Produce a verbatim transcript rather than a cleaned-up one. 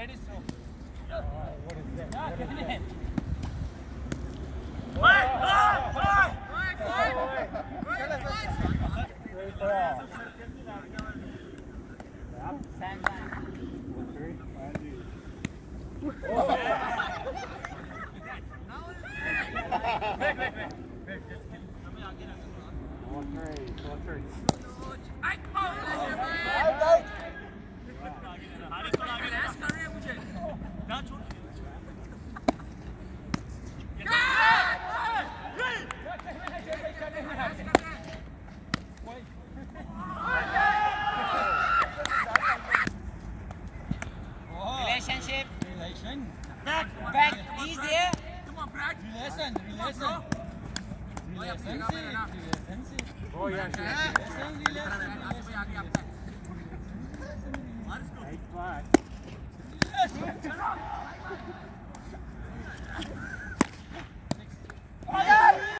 Ready, so. Oh, what is that? What is that? Relationship. Relation. Back. Back. Easier. Come on, Brad. Relation. Relation. Relationship. Relationship. Oh yeah. Relation. Relation. Relation. Let's go. Eight five.